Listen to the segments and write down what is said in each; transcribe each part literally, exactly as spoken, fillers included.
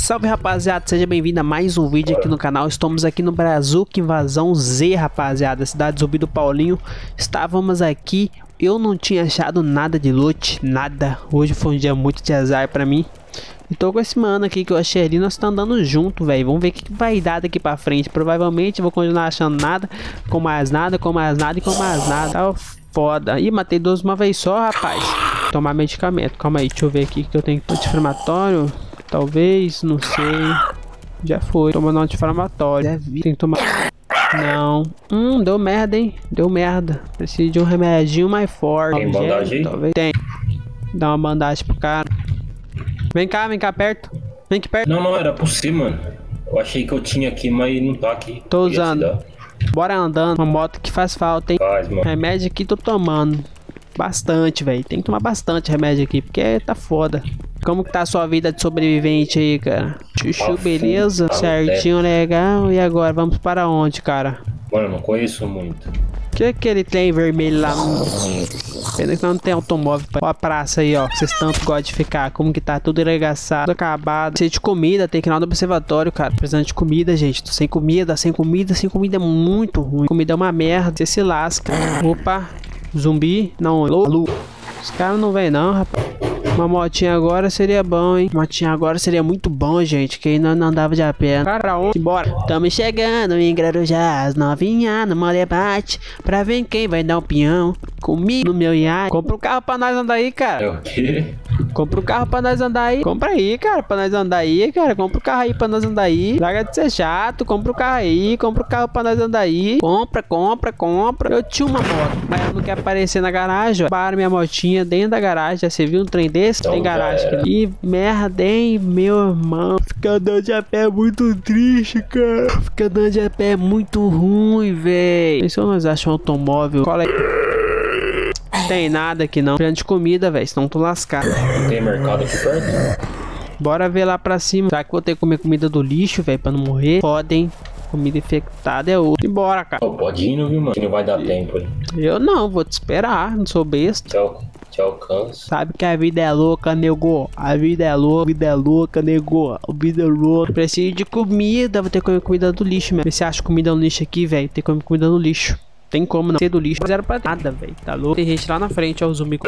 Salve rapaziada, seja bem-vindo a mais um vídeo aqui no canal. Estamos aqui no Brazuca Invasão Z, rapaziada, cidade Zumbi do Paulinho. Estávamos aqui, eu não tinha achado nada de loot, nada. Hoje foi um dia muito de azar pra mim. E tô com esse mano aqui que eu achei ali, nós estamos andando junto, velho. Vamos ver o que, que vai dar daqui pra frente. Provavelmente eu vou continuar achando nada, com mais nada, com mais nada e com mais nada. Tá foda. Ih, matei dois uma vez só, rapaz. Tomar medicamento, calma aí, deixa eu ver aqui que eu tenho anti-inflamatório. Talvez, não sei. Já foi. Tomando anti-inflamatório. Tem que tomar. Não. Hum, deu merda, hein? Deu merda. Preciso de um remedinho mais forte. Tem bandagem? Talvez. Tem. Dá uma bandagem pro cara. Vem cá, vem cá perto. Vem aqui perto. Não, não, era por cima, mano. Eu achei que eu tinha aqui, mas não tá aqui. Tô usando. Bora andando. Uma moto que faz falta, hein? Faz, mano. Remédio aqui tô tomando. Bastante, velho. Tem que tomar bastante remédio aqui, porque tá foda. Como que tá a sua vida de sobrevivente aí, cara? Chuchu, beleza? Certinho, legal. E agora, vamos para onde, cara? Mano, eu não conheço muito. O que é aquele trem vermelho lá? Pena que não tem automóvel. Ó a praça aí, ó. Vocês tanto gostam de ficar. Como que tá tudo arregaçado, tudo acabado. Precisa de comida, tem que ir lá no observatório, cara. Precisando de comida, gente. Tô sem comida, sem comida, sem comida é muito ruim. Comida é uma merda. Você se lasca. Opa. Zumbi? Não, alô? Os caras não vêm não, rapaz. Uma motinha agora seria bom, hein? Motinha agora seria muito bom, gente. Que aí nós não andava de a pé. Cara, pra onde? Bora. Tamo chegando em Guarujá, as novinhas no molebate. Pra ver quem vai dar um peão. Comigo no meu iate. Compra um carro pra nós andar aí, cara. É o quê? Compra um carro pra nós andar aí. Compra aí, cara, pra nós andar aí, cara. Compra o carro aí pra nós andar aí. Larga de ser chato. Compra o carro aí. Compra o carro pra nós andar aí. Compra, compra, compra. Eu tinha uma moto, mas eu não quero aparecer na garagem, ó. Para minha motinha dentro da garagem. Já você viu um trem desse? Então, tem garagem é... aqui. E merda, hein, meu irmão. Ficar andando de a pé é muito triste, cara. Ficar andando de a pé é muito ruim, velho. Se nós achamos um automóvel, cola aí. Tem nada aqui não. Precisando de comida, velho. Senão tô lascado. Tem mercado aqui perto? Bora ver lá pra cima. Será que vou ter que comer comida do lixo, velho? Pra não morrer? Pode, hein? Comida infectada é outra. E bora, cara. Oh, pode ir, não, viu, mano? Que não vai dar tempo aí. Eu não, vou te esperar. Não sou besta. Tchau. Te alcanço. Sabe que a vida é louca, nego. A vida é louca, a vida é louca, nego. A vida é louca. Preciso de comida. Vou ter que comer comida do lixo, mesmo. Você acha comida no lixo aqui, velho? Tem que comer comida no lixo. Tem como não ser do lixo. Mas era pra nada, velho. Tá louco? Tem gente lá na frente, ó. O zumbi.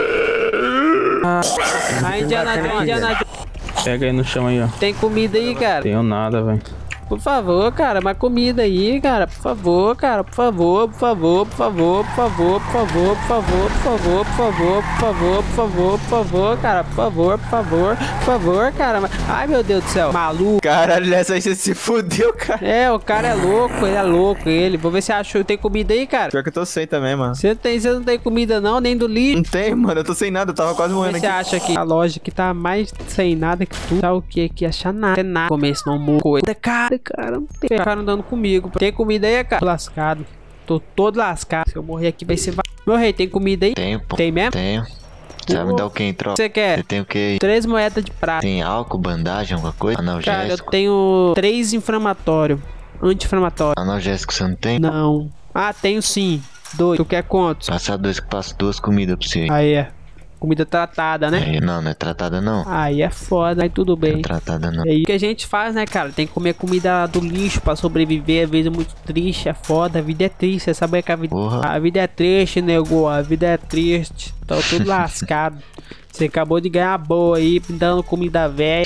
Ah, ah Indiana Jones, Indiana Jones. Pega aí no chão aí, ó. Tem comida aí, cara? Tenho nada, velho. Por favor, cara, mais comida aí, cara. Por favor, cara, por favor, por favor, por favor, por favor, por favor, por favor, por favor, por favor, por favor, por favor, por favor, cara, por favor, por favor, por favor, cara. Ai, meu Deus do céu. Maluco. Caralho, nessa aí você se fudeu, cara. É, o cara é louco, ele é louco, ele. Vou ver se achou. Tem comida aí, cara? Pior que eu tô sem também, mano. Você tem, você não tem comida não, nem do lixo? Não tem, mano, eu tô sem nada, eu tava quase morrendo aqui. Você acha que a loja que tá mais sem nada que tudo? Tá o que aqui? Achar nada. Tem nada. Comer, senão morro. Cara, cara, não tem. Cara andando comigo. Tem comida aí, cara? Tô lascado. Tô todo lascado. Se eu morrer aqui vai ser... Meu rei, tem comida aí? Tenho, pô. Tem mesmo? Tenho. Você vai me dar o que em troca? Você quer? Você tem o que? Três moedas de prata. Tem álcool, bandagem, alguma coisa? Cara, eu Analgésico? tenho três inflamatório. Anti-inflamatório. Analgésico você não tem? Não. Ah, tenho sim. Dois. Tu quer quantos? Passar dois que passo duas comidas pra você. Aí é. Comida tratada, né? Aí, não, não é tratada não. Aí é foda, aí tudo bem. Não é tratada não. É isso que a gente faz, né, cara? Tem que comer comida do lixo pra sobreviver. Às vezes é muito triste, é foda. A vida é triste, você sabe que a vida... Porra. A vida é triste, nego. A vida é triste. Tô tudo lascado. Você acabou de ganhar boa aí, dando comida velha.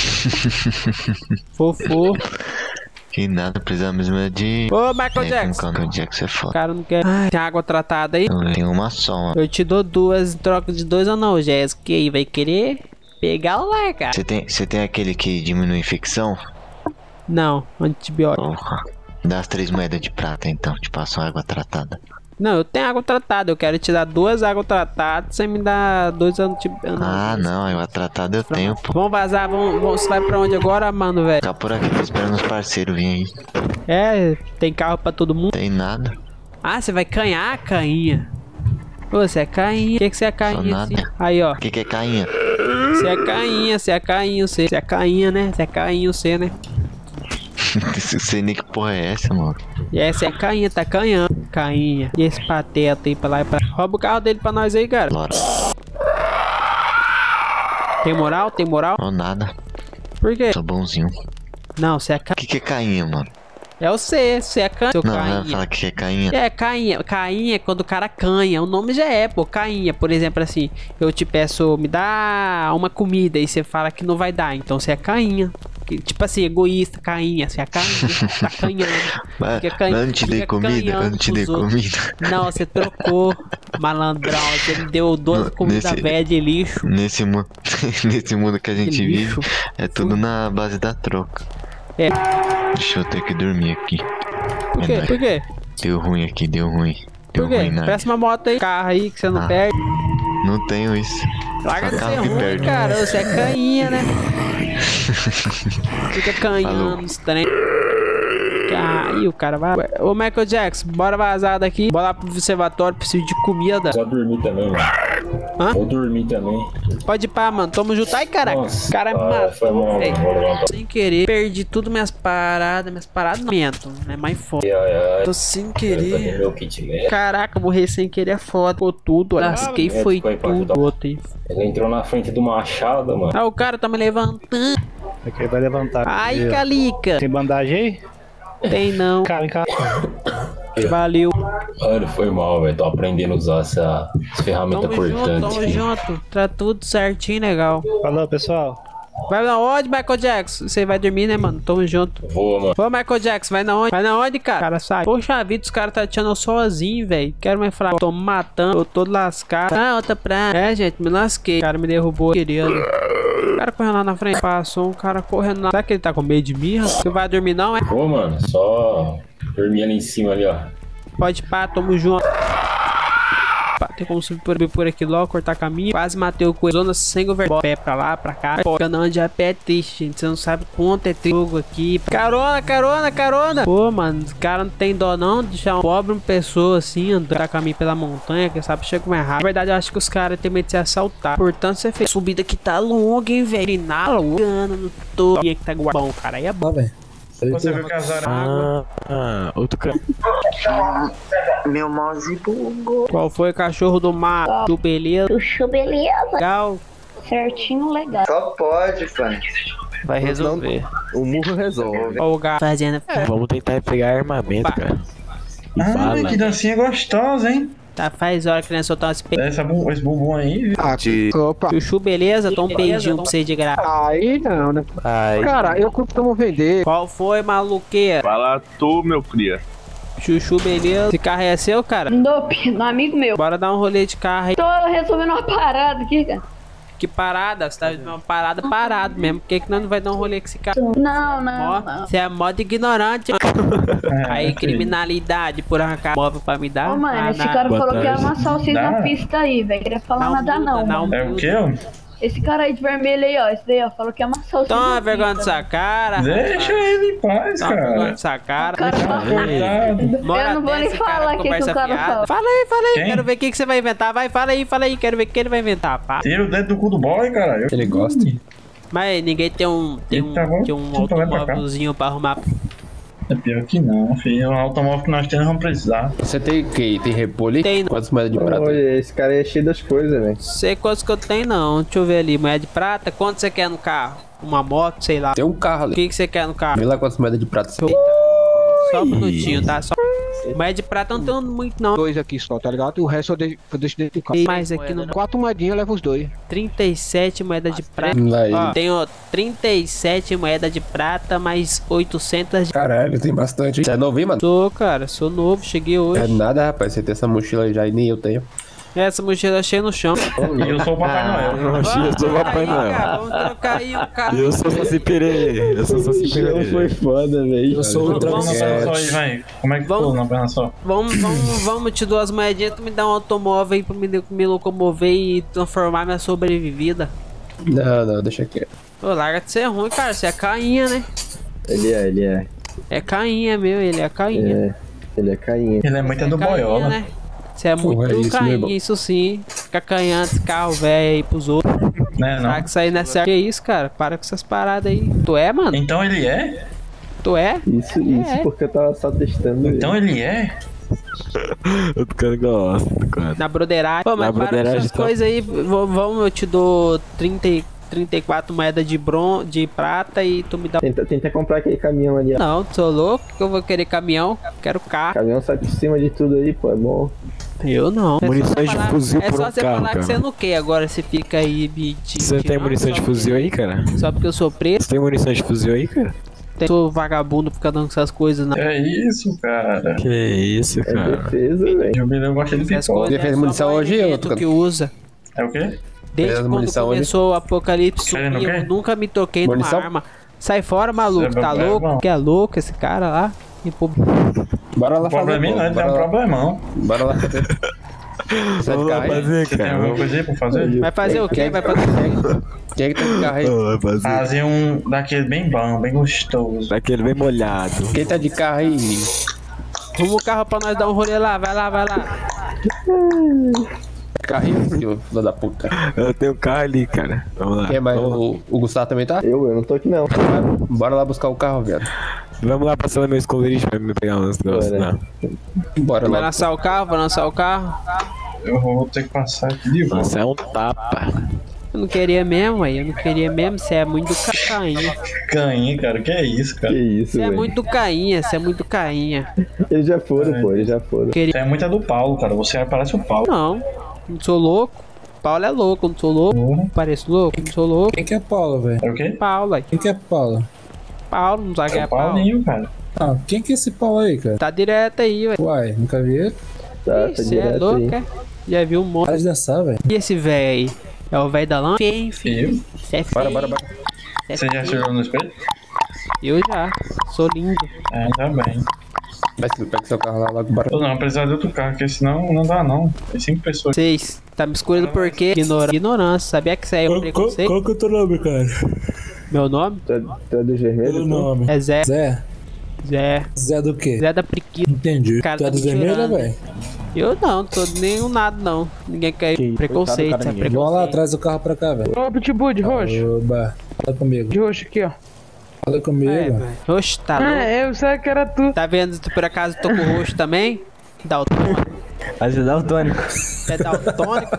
Fofo. Que nada, precisamos mesmo de... Ô, Michael Tem Jackson. como Michael Jackson é O foda. cara não quer... Ai, tem água tratada aí? Eu tenho uma só, mano. Eu te dou duas em troca de dois analgésicos. E aí, vai querer pegar ou largar? Você tem, você tem aquele que diminui a infecção? Não, antibiótico. Porra. Dá as três moedas de prata então, te passo uma água tratada. Não, eu tenho água tratada. Eu quero te dar duas águas tratadas. Você me dá dois antibióticos. Ah, não, água tratada eu tenho, pô. Vamos vazar, vamos, vamos, você vai pra onde agora, mano, velho? Ficar por aqui, tô esperando os parceiros virem aí. É, tem carro pra todo mundo. Tem nada. Ah, você vai canhar, cainha. Ô, você é cainha. O que que você é cainha nada. assim? Aí, ó. O que que é cainha? Você é cainha, você é cainha, você. Você é cainha, né? Você é cainha, você, né? Não sei nem que porra é essa, mano. E essa é cainha, tá canhando. Cainha. E esse pateta aí pra lá e pra... Rouba o carro dele pra nós aí, cara. Bora. Tem moral? Tem moral? Ou nada. Por quê? Sou bonzinho. Não, você é O cainha. que, que é cainha, mano? É o C, você é canha, seu Não, não cainha. fala que é cainha. É, cainha. Cainha é quando o cara canha. O nome já é, pô, cainha. Por exemplo, assim, eu te peço, me dá uma comida e você fala que não vai dar. Então você é cainha. Que, tipo assim, egoísta, cainha. Você é cainha, tá canhando. Mas Fica canha- eu não te dei fica comida, eu canhando não te pros dei outros. comida. Não, você trocou, malandrão. Você me deu doze No- comidas nesse- velhas de lixo. Nesse, mu nesse mundo que a gente Que vive, lixo. é tudo na base da troca. É. Deixa eu ter que dormir aqui. Por É quê? nóis. Por quê? Deu ruim aqui, deu ruim. Deu Por quê? ruim, né? Peça uma moto aí, carro aí, que você não Ah. perde. Não tenho isso. Larga de Só ser carro que ruim, perde. cara. Você é canhinha, né? Fica canhando Falou. os trem. Aí o cara vai. Ô Michael Jackson, bora vazar daqui. Bora lá pro observatório, preciso de comida. Só dormir também, mano. Hã? Vou dormir também. Pode ir pá, mano. Tamo junto. Ai, caraca. Nossa, O cara me ah, foi matou, mal, velho. vou levantar. Sem querer. Perdi tudo minhas paradas. Minhas paradas não mento, né? Mais foda. Ai, ai, ai. Tô sem Eu querer. peguei meu kit médico. Caraca, morrer sem querer é foda. Ficou tudo. olha. Lasquei, médico foi aí pra tudo. ajudar. Outro aí. Ele entrou na frente do machado, mano. Ah, o cara tá me levantando. Aqui vai levantar. Ai, Calica. Tem bandagem aí? Tem não. Cara, em casa. Valeu. Mano, foi mal, velho. Tô aprendendo a usar essa, essa ferramenta Tamo junto, importante. tamo junto. Tá tudo certinho, legal. Falou, pessoal. Vai na onde, Michael Jackson? Você vai dormir, né, mano? Tamo junto. Vou, mano. Ô, Michael Jackson, vai na onde? Vai na onde, cara? Cara, sai. Poxa vida, os caras tá tirando eu sozinho, velho. Quero mais falar. Tô me matando, eu tô lascado. Ah, outra praia. É, gente, me lasquei. O cara me derrubou, querido. O cara correndo lá na frente. Passou um cara correndo lá. Será que ele tá com medo de mim? Você vai dormir, não, é? Vou, mano. Só dormir ali em cima ali, ó. Pode pá, tamo junto. Pá, tem como subir por, por aqui logo, cortar caminho. Quase matei o coisa. Zona sem governar. Pé pra lá, pra cá. Pô, não de a pé é triste, gente. Você não sabe quanto é triste jogo aqui. Carona, carona, carona. Pô, mano, os caras não tem dó não. Deixar um pobre uma pessoa assim, andar caminho pela montanha, que sabe, chega mais rápido. Na verdade, eu acho que os caras têm medo de se assaltar. Portanto, você fez. Subida que tá longa, hein, velho. Na lugana, no topo. E aqui tá bom, cara. Aí é bom, velho. Você viu que azar. Água. Ah, outro cara. Meu mouse bugou. Qual foi, cachorro do mar? Do beleza. Puxou, beleza. Legal. Certinho, legal. Só pode, pai. Vai resolver. O murro resolve. Ó, o gato fazendo. Vamos tentar pegar armamento, Pá. cara. E Ah, fala. que dancinha gostosa, hein? Tá, faz hora que nós soltar umas pe... Essa, bu- esse bumbum aí. Opa. Chuchu, beleza? Toma um beijinho pra você de graça. Aí não, né? Ai, Cara, eu costumo vender. Qual foi, maluqueira? Fala tu, meu cria. Chuchu, beleza? Esse carro é seu, cara? Nope, um amigo meu. Bora dar um rolê de carro aí. Tô resolvendo uma parada aqui, cara. Que parada? Você tá uma parada parado mesmo. Por que que nós não vai dar um rolê com esse carro? Não, não, Ó, não. você é modo ignorante. Aí, criminalidade por arrancar móvel pra me dar. Ô, mano, Ah, esse na- cara Boa falou que ia tarde. amassar vocês Dá? na pista aí, velho. Queria falar Não nada muda, não, não mano. É o quê, ó? Esse cara aí de vermelho aí, ó. Esse daí, ó. Falou que ia amassar vocês Toma na vergonha pista. dessa cara. Deixa ele em paz, Toma vergonha cara. dessa cara. Cara, Coitado. Bora Eu não vou até nem esse cara falar o que que conversa o cara fiada. fala. Fala aí, fala aí. Quem? Quero ver o que, que você vai inventar. Vai, fala aí, fala aí. Quero ver o que ele vai inventar. Pá. Tira o dedo do cu do boy, cara. ele gosta. Mas ninguém tem um, tem um, Tá bom, tem um então vai pra cá. automóvelzinho pra arrumar. É pior que não, filho. O automóvel que nós temos vamos precisar. Você tem o quê? Tem repolho? Tem. Quantas moedas de prata? Olha, esse cara é cheio das coisas, velho. Sei quantos que eu tenho, não. Deixa eu ver ali. Moeda de prata. Quanto você quer no carro? Uma moto, sei lá. Tem um carro O ali. que, que você quer no carro? Vê lá quantas moedas de prata você tem. Só um minutinho, tá? Só... Moeda de prata eu não tenho muito, não. Dois aqui só, tá ligado? E o resto eu deixo, eu deixo dentro do carro. Mais aqui no Quatro moedinhas, eu levo os dois. trinta e sete moedas de prata. Lá ele. Ó, tenho trinta e sete moedas de prata, mais oitocentas de... Caralho, tem bastante. Você é novo, hein, mano? Sou, cara. Sou novo. Cheguei hoje. É nada, rapaz. Você tem essa mochila aí já e nem eu tenho. Essa mochila achei no chão. E eu sou o Papai Noel. Eu sou o Papai Aí, cara, Noel. vamos trocar aí um carro. Eu sou Saci Pererê. Eu sou Saci Pererê. foda, velho. Eu sou o Troca na perna Troquete. só aí, vai. Como é que Vamos. ficou na perna só? Vamos, vamos, vamos, te dou as moedinhas, tu me dá um automóvel aí pra me, me locomover e transformar minha sobrevivida. Não, não, deixa quieto. Ô, larga de ser ruim, cara, você é cainha, né? Ele é, ele é. É cainha, meu, ele é cainha. É. Ele é cainha. Ele é muito do Cainha, boiola. né? Você é muito é isso, meu cainha, irmão. isso sim. Fica canhando esse carro velho aí pros outros. Né, não? Será que isso aí não é certo? Que isso, cara? Para com essas paradas aí. Tu é, mano? Então ele é? Tu é? Isso, isso É. porque eu tava só testando ele. Então ele é? O cara gosta, cara. Na broderagem. Pô, mas Na para com broderagem, essas então. coisas aí. V- Vamos, eu te dou trinta e trinta e quatro moedas de bron de prata e tu me dá... Tenta, tenta comprar aquele caminhão ali, ó. Não, sou louco, que eu vou querer caminhão, quero carro. Caminhão sai por cima de tudo aí, pô, é bom. Eu não. É só Munições você de falar- fuzil É por só um você carro, falar que cara. você não quer, agora você fica aí me te- Você tem tirando munição de só- fuzil aí, cara? Só porque eu sou preto, Você tem munição de fuzil aí, cara? sou vagabundo ficar dando essas coisas, não. É isso, cara. Que isso, É cara. defesa, velho. Jubileu gosta de Essas pipoca. coisas Defende é só munição mal hoje, elemento eu tô- que usa. É o quê? Desde Beleza, quando munição hoje. começou o apocalipse Querendo zumbi, o quê? eu nunca me toquei Munição? numa arma. Sai fora, maluco, Você tá é bom, é louco? bom. Que é louco esse cara lá? E, pô, Bora lá O fazer, probleminha pô. não, ele tem Bora um lá. problemão. Bora lá fazer. Sai de Vamos lá carro aí? fazer, Você tem cara. alguma coisa aí pra fazer? vai fazer o quê? Quem- Vai fazer o quê? Quem é que tá de carro aí? Vamos fazer. Fazer um daquele bem bom, bem gostoso. Daquele bem molhado. Quem tá de carro aí? Arruma o carro pra nós dar um rolê lá, vai lá, vai lá. Carrinho, filho da puta. Eu tenho um carro ali, cara. Vamos lá. Quem mais? Vamos lá, O, o Gustavo também tá? Eu, eu não tô aqui não. Bora lá buscar o carro, velho. Vamos lá passar no meu esconderijo pra me pegar uns negócios. Bora. Não. Bora Vai lá. lançar o carro, vai lançar o carro. Eu vou ter que passar aqui de volta. Nossa, é um tapa. Eu não queria mesmo, aí. Eu não queria mesmo. Você é muito cainha. Cainha, cara, que é isso, cara? Que isso, Você é velho. muito cainha, você é muito cainha. Eles já foram, pô, eles já foram. Você é muito a do Paulo, cara. Você parece o Paulo. Não, não sou louco. Paulo é louco, eu não sou louco. Uhum. Pareço louco, não sou louco. Quem que é Paulo, velho? É o quê? Paulo, aí. Quem que é Paulo? Paulo, não sabe quem É é o Paulo. Paulinho, cara. Ah, quem que é esse Paulo aí, cara? Tá direto aí, ué. Uai, nunca vi ele. Tá, tá Você é direto louco, aí. é? Já viu um monte. Para de dançar, velho. E esse velho aí? É o velho da lã? Feio, filho. Eu? Você é feio. Bora, bora, bora. Cê é Você já feio. chegou no espelho? Eu já. Sou lindo. Ah, tá bem. Vai, pega seu carro lá logo, bora. Eu não, precisar de outro carro, porque senão não dá não. Tem cinco pessoas. Vocês tá me escolhendo por quê? Ignora... Ignorância. Sabia que isso aí é um preconceito? Qual que é o teu nome, cara? Meu nome Tu é, tu é do vermelho? Teu pô? nome. é Zé. Zé? Zé. Zé do quê? Zé da Priquita. Entendi. Cara, Tu é tá dos me vermelhos, tirando. velho? Eu não, tô nem um nada não. Ninguém quer preconceito, coitado do isso é cara, ninguém. Vamos lá, preconceito. traz o carro pra cá, velho. Ô, Pitbull de roxo. Oba, fala comigo. De roxo aqui, ó. Fala comigo. É, velho. Oxe, tá louco. Ah, eu sei que era tu. Tá vendo se tu por acaso tô com o roxo também? Daltônico. Ajudar o Tônico. É daltônico.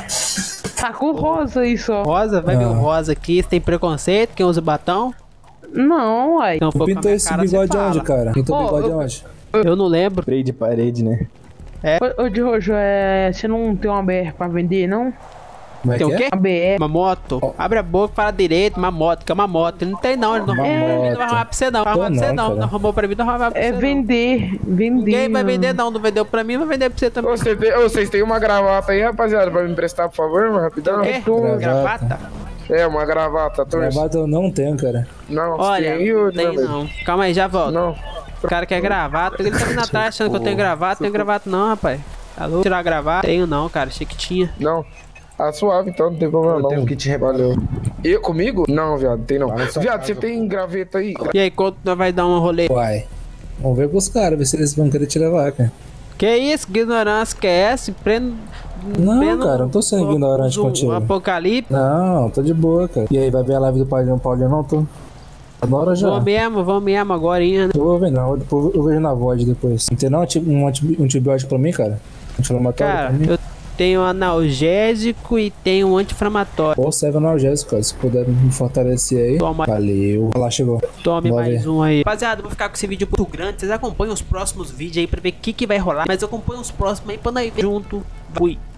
Tá com rosa aí só. Rosa, vai ver o Ah. rosa aqui. Você tem preconceito? Quem usa batom? Não, uai. Não Tu for com a pintou minha esse cara, você bigode fala. onde, cara? Pintou o Ô, bigode eu- onde? Eu não lembro. Freio de parede, né? Ô, ô, de roxo, é... você não tem uma B R pra vender, não? Como é Tem que o quê? é? Uma B R. Uma moto? Abre a boca, fala direito, uma moto, que é uma moto. Ele não tem não, ele não Uma arrumou pra mim, não moto. vai arrumar pra você não. Não vai arrumar pra você Não, não. cara. Não arrumou pra mim, não vai arrumar pra É você não. vender. Vender. Ninguém vai não. vender não, não vendeu pra mim, vai vender pra você também. Ô, Vocês têm, ô, vocês têm uma gravata aí, rapaziada, pra me emprestar, por favor, mano, rapidão? O quê? Gravata. Gravata? É, uma gravata, trouxe. Gravata eu não tenho, cara. Não, Olha, tem aí, não ô, tem Dinamite? não. Calma aí, já volto. Não. O cara quer gravata, ele tá vindo atrás achando que eu tenho gravata. Tenho gravata não, rapaz. Alô? Tirar a gravata? Tenho não, cara, achei que tinha. Não. Ah, suave, então, não tem problema não. Tem um kit Valeu. Eu, comigo? Não, viado, tem não. Viado, você tem graveta aí? E aí, quanto nós vai dar um rolê? Uai. Vamos ver com os caras, ver se eles vão querer te levar, cara. Que isso, que ignorância que é essa? Prendo... Não, pleno- cara, não tô sendo ignorante um contigo. Apocalipse. Não, tô de boa, cara. E aí, vai ver a live do Paulinho? Paulinho não, tô. Agora já. Vamos mesmo, vamos mesmo, agora né? Eu vou ver não, depois eu vejo na voz depois. Não tem não anti- um, anti- um antibiótico pra mim, cara? Anti-inflamatório Cara, pra mim? eu tenho analgésico e tenho um anti-inflamatório. Ou serve analgésico, cara. Se puder me fortalecer aí. Toma. Valeu. Olha lá, chegou. Tome Bora mais ver. um aí. Rapaziada, eu vou ficar com esse vídeo muito grande. Vocês acompanham os próximos vídeos aí pra ver o que, que vai rolar. Mas acompanhem os próximos aí pra nós ver junto. Fui.